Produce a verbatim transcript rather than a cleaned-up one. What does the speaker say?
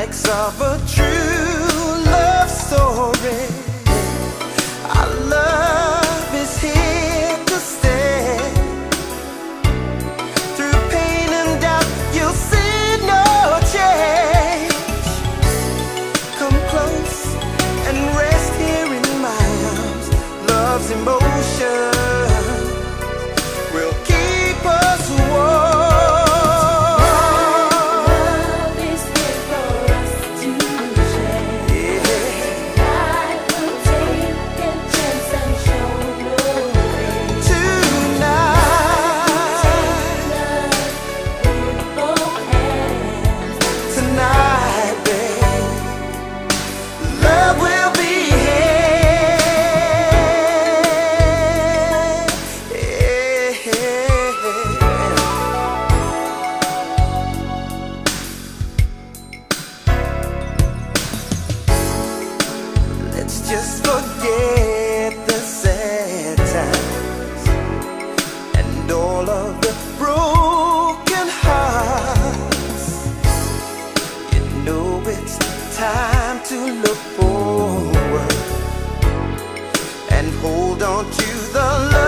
likes of a true love story. Our love is here to stay. Through pain and doubt, you'll see no change. Come close and rest here in my arms. Love's emotion will keep us warm. Let's just forget the sad times and all of the broken hearts. You know it's time to look forward and hold on to the love